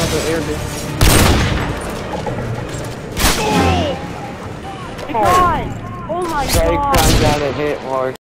have an airbase. God! Oh my Strike god! runs out of hit mark.